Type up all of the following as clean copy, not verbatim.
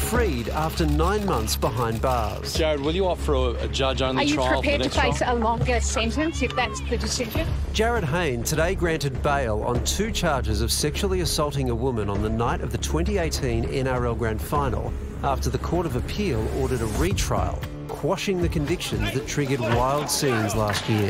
freed after 9 months behind bars. Jarryd, will you opt for a judge-only trial? Are you prepared to face a longer sentence if that's the decision? Jarryd Hayne today granted bail on 2 charges of sexually assaulting a woman on the night of the 2018 NRL Grand Final after the Court of Appeal ordered a retrial, quashing the convictions that triggered wild scenes last year.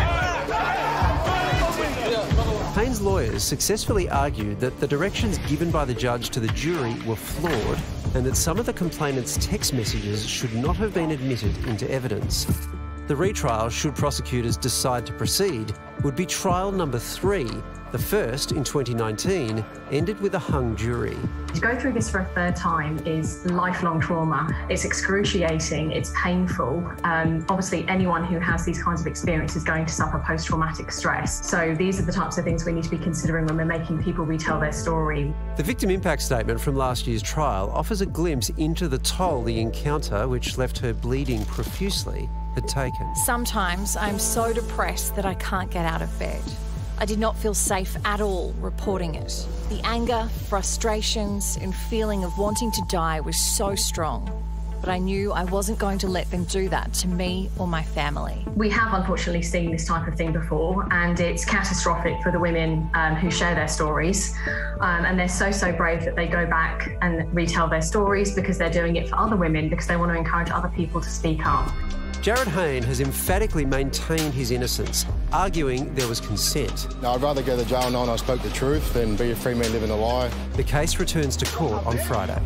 Hayne's lawyers successfully argued that the directions given by the judge to the jury were flawed and that some of the complainant's text messages should not have been admitted into evidence. The retrial, should prosecutors decide to proceed, would be trial number 3. The first, in 2019, ended with a hung jury. To go through this for a third time is lifelong trauma. It's excruciating, it's painful. Obviously, anyone who has these kinds of experience is going to suffer post-traumatic stress. So these are the types of things we need to be considering when we're making people retell their story. The victim impact statement from last year's trial offers a glimpse into the toll the encounter, which left her bleeding profusely, had taken. Sometimes I'm so depressed that I can't get out of bed. I did not feel safe at all reporting it. The anger, frustrations, and feeling of wanting to die was so strong. But I knew I wasn't going to let them do that to me or my family. We have unfortunately seen this type of thing before, and it's catastrophic for the women who share their stories. And they're so brave that they go back and retell their stories because they're doing it for other women, because they want to encourage other people to speak up. Jarryd Hayne has emphatically maintained his innocence, arguing there was consent. No, I'd rather go to jail knowing I spoke the truth than be a free man living a lie. The case returns to court on Friday.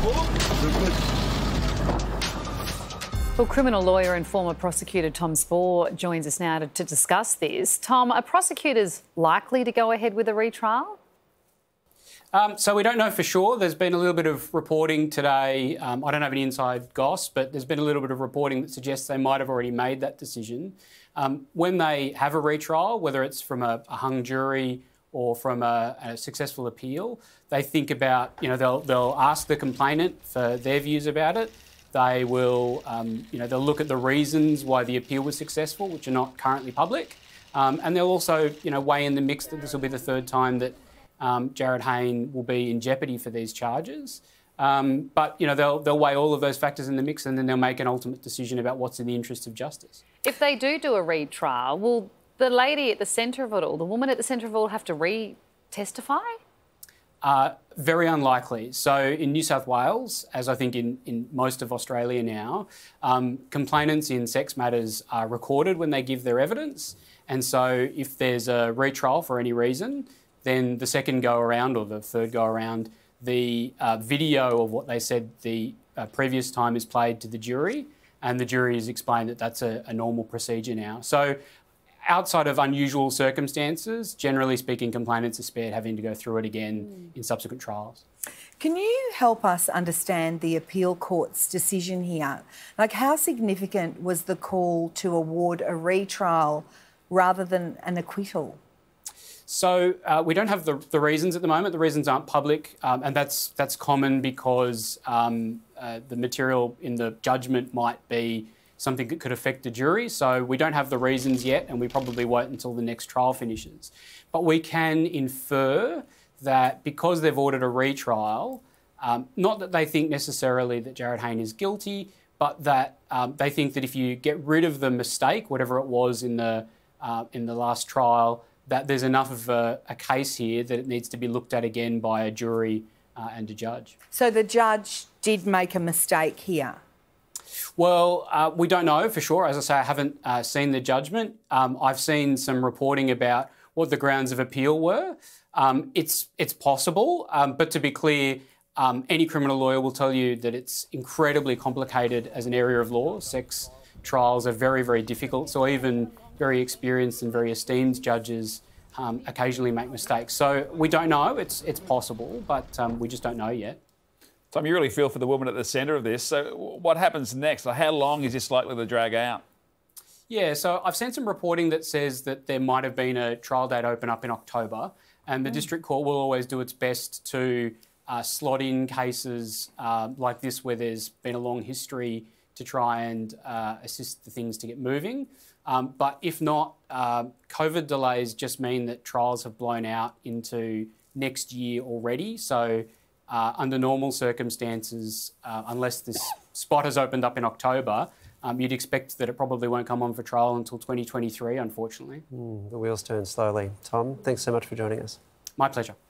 Well, criminal lawyer and former prosecutor Tom Spohr joins us now to discuss this. Tom, are prosecutors likely to go ahead with a retrial? So we don't know for sure. There's been a little bit of reporting today. I don't have any inside goss, but there's been a little bit of reporting that suggests they might have already made that decision. When they have a retrial, whether it's from a hung jury or from a successful appeal, they think about, they'll ask the complainant for their views about it. They will, they'll look at the reasons why the appeal was successful, which are not currently public. And they'll also, weigh in the mix that this will be the third time that Jarryd Hayne will be in jeopardy for these charges. But, they'll weigh all of those factors in the mix and then they'll make an ultimate decision about what's in the interest of justice. If they do a retrial, will the lady at the centre of it all, the woman at the centre of it all, have to re-testify? Very unlikely. So in New South Wales, as I think in most of Australia now, complainants in sex matters are recorded when they give their evidence. And so if there's a retrial for any reason, then the second go-around or the third go-around, the video of what they said the previous time is played to the jury, and the jury has explained that that's a normal procedure now. So outside of unusual circumstances, generally speaking, complainants are spared having to go through it again in subsequent trials. Can you help us understand the appeal court's decision here? Like, how significant was the call to award a retrial rather than an acquittal? So we don't have the reasons at the moment. The reasons aren't public, and that's common because the material in the judgment might be something that could affect the jury. So we don't have the reasons yet, and we probably won't until the next trial finishes. But we can infer that because they've ordered a retrial, not that they think necessarily that Jarryd Hayne is guilty, but that they think that if you get rid of the mistake, whatever it was in the last trial, that there's enough of a case here that it needs to be looked at again by a jury and a judge. So the judge did make a mistake here? Well, we don't know for sure. As I say, I haven't seen the judgment. I've seen some reporting about what the grounds of appeal were. It's possible, but to be clear, any criminal lawyer will tell you that it's incredibly complicated as an area of law. Sex trials are very, very difficult. So even very experienced and very esteemed judges occasionally make mistakes. So we don't know. It's possible, but we just don't know yet. Tom, you really feel for the woman at the centre of this. So what happens next? How long is this likely to drag out? Yeah, so I've seen some reporting that says that there might have been a trial date open up in October, and the District Court will always do its best to slot in cases like this where there's been a long history to try and assist the things to get moving. But if not, COVID delays just mean that trials have blown out into next year already. So under normal circumstances, unless this spot has opened up in October, you'd expect that it probably won't come on for trial until 2023, unfortunately. The wheels turn slowly. Tom, thanks so much for joining us. My pleasure.